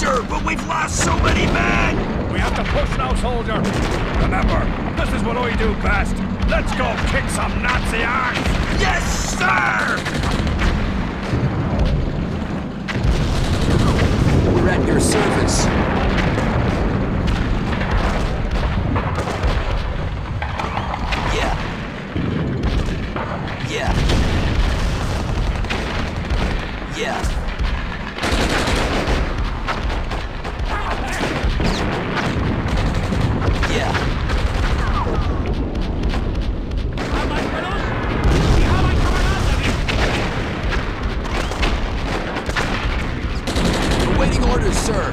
Sure, but we've lost so many men! We have to push now, soldier. Remember, this is what I do best. Let's go kick some Nazi ass! Yes, sir! We're at your service. Yeah. Yeah. Yeah. Sir.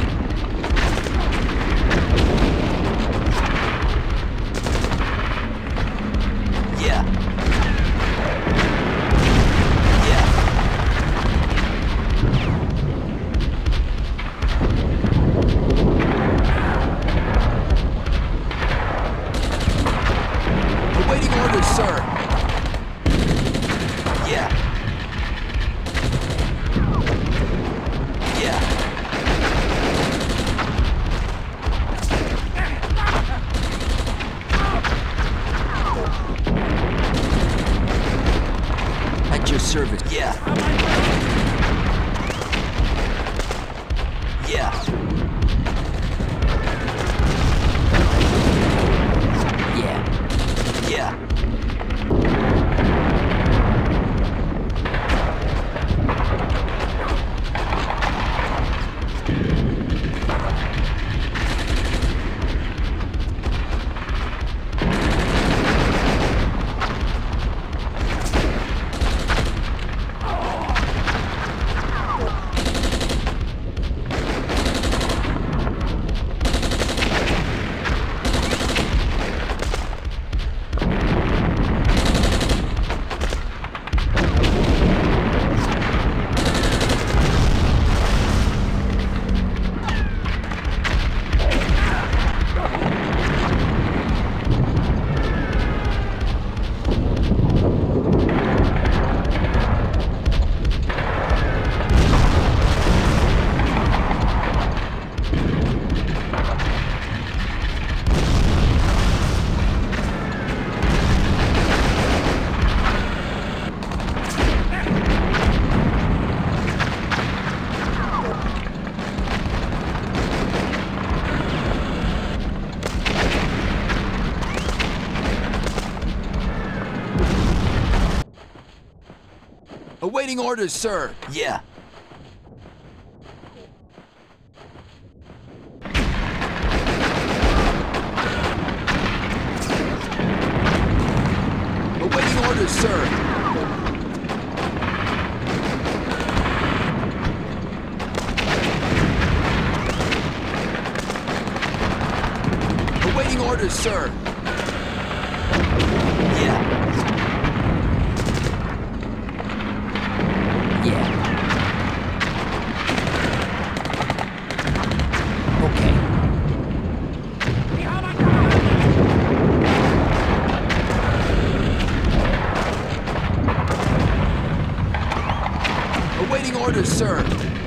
Yeah. Yeah. Awaiting orders, sir. Yeah. Yeah. Service. Yeah. Yeah. Yeah. Yeah. Awaiting orders, sir. Yeah. Awaiting orders, sir. Awaiting orders, sir. Yeah. Awaiting orders, sir.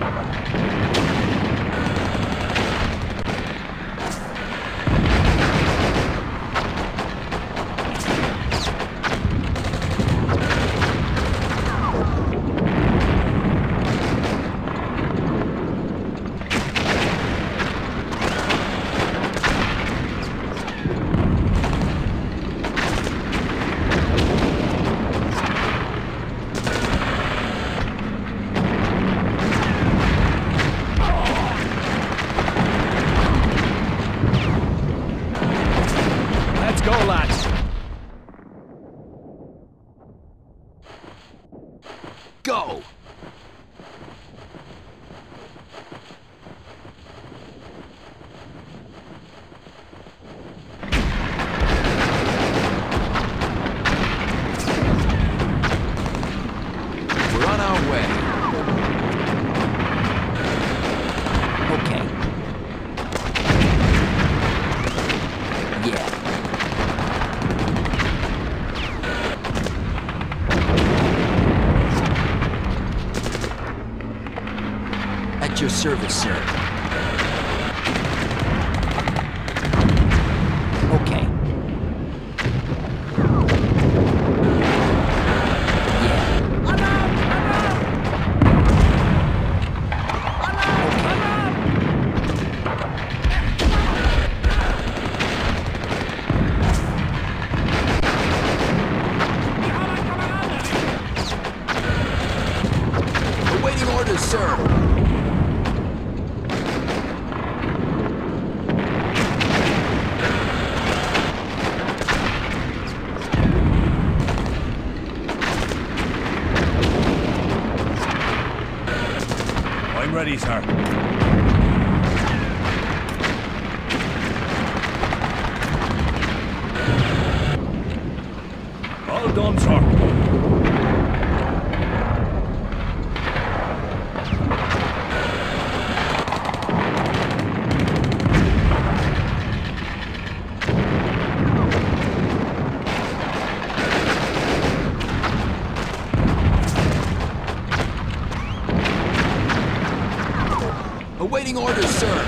Go, lads. Go. We're on our way. Okay. Yeah. At your service, sir. sir. I'm ready, sir. All done, sir. Awaiting orders, sir.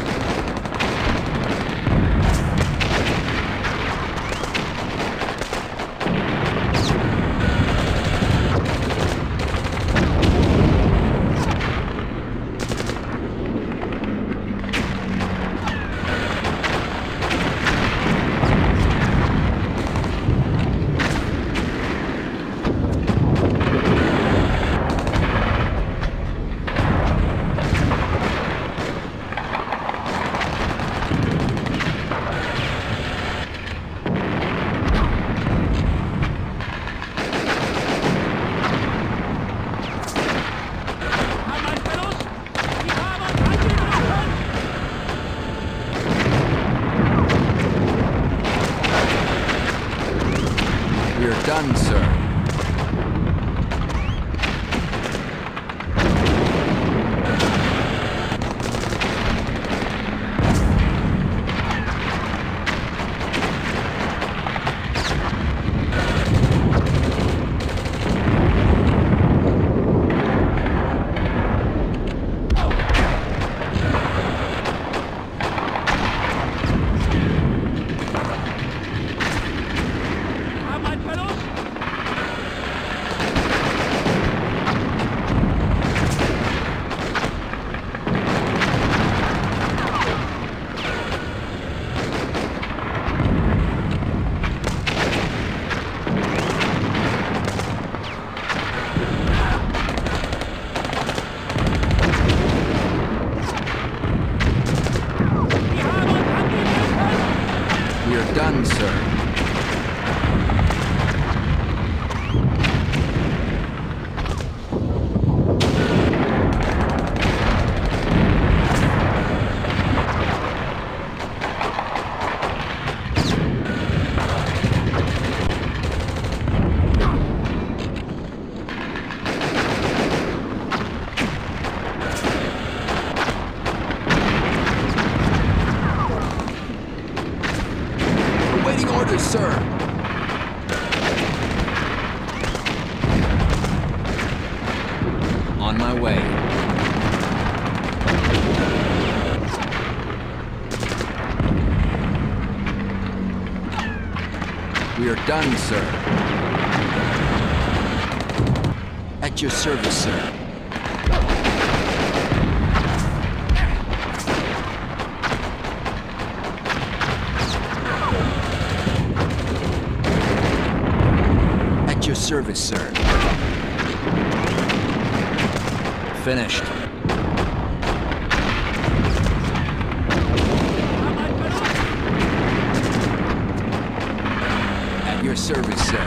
We're done, sir. We're done, sir. Awaiting orders, sir. On my way. We are done, sir. At your service, sir. At your service, sir. Finished. At your service, sir.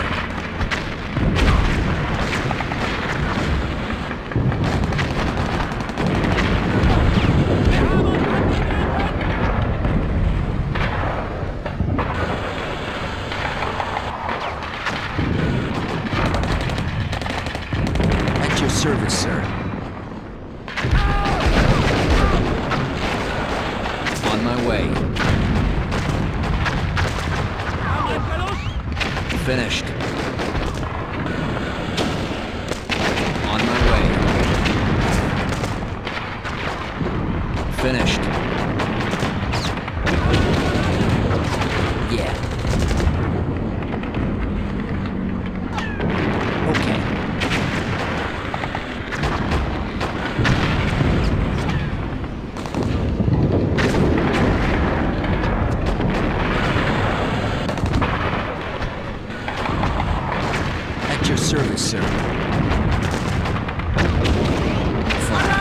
At your service, sir. On my way. Finished. On my way. Finished. Yeah. Okay. At your service, sir. Fine.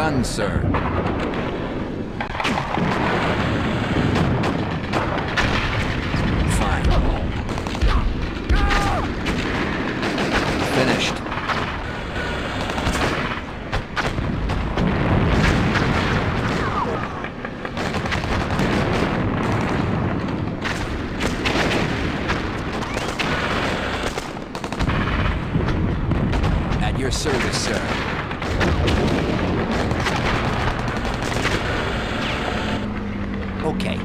done, sir. Fine. Finished. At your service, sir. Okay.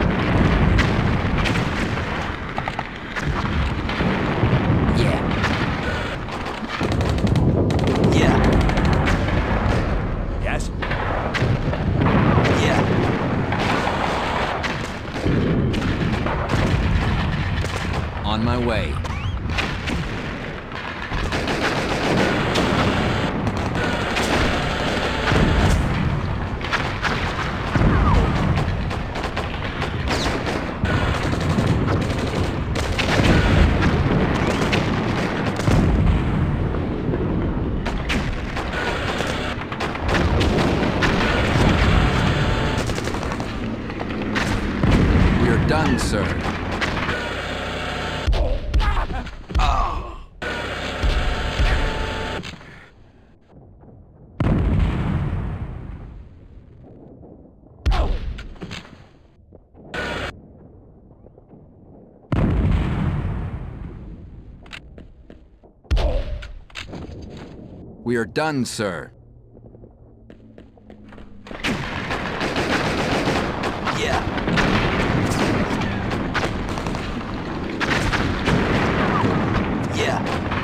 Yeah. Yeah. Yes? Yeah. On my way. We're done, sir. We are done, sir. Yeah. Yeah.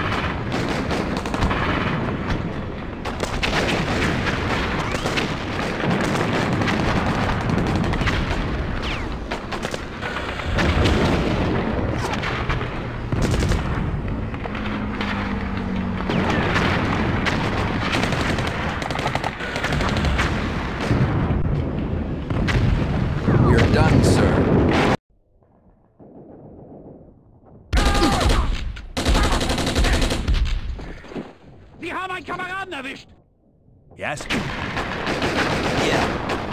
We are done, sir. Die haben einen Kameraden erwischt! Yes? Yeah.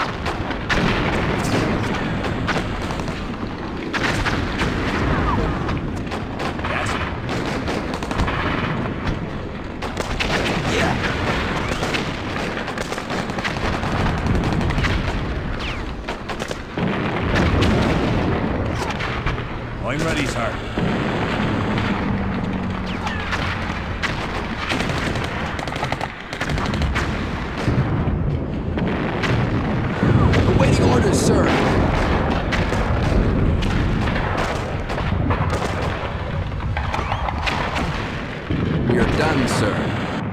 Yes? Yeah. I'm ready, sir. Awaiting orders, sir. We are done, sir.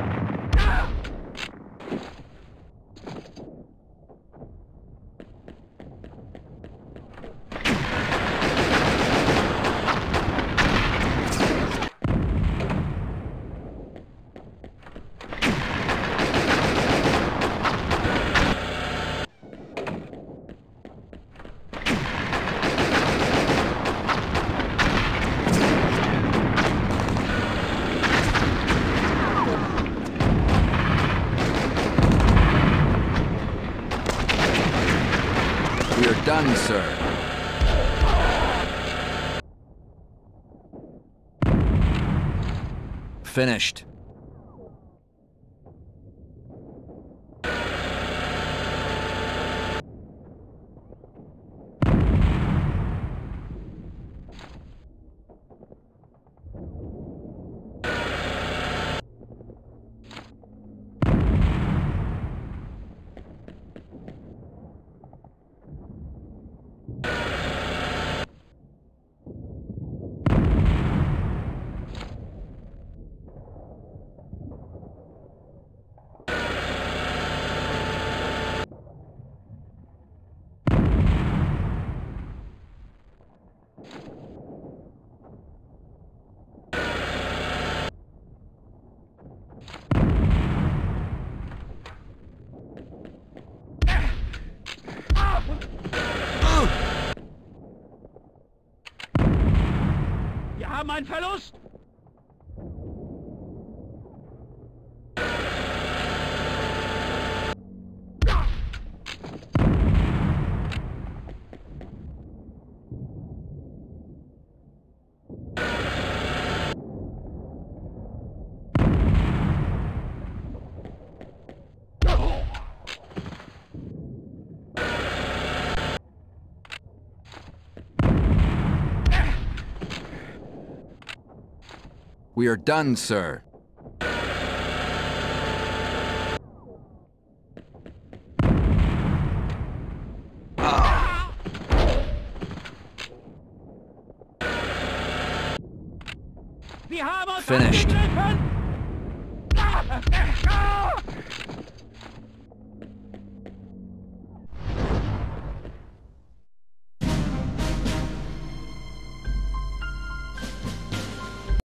We are done, sir. Finished. Wir haben einen Verlust! We are done, sir. Wir haben uns Finished. angegriffen!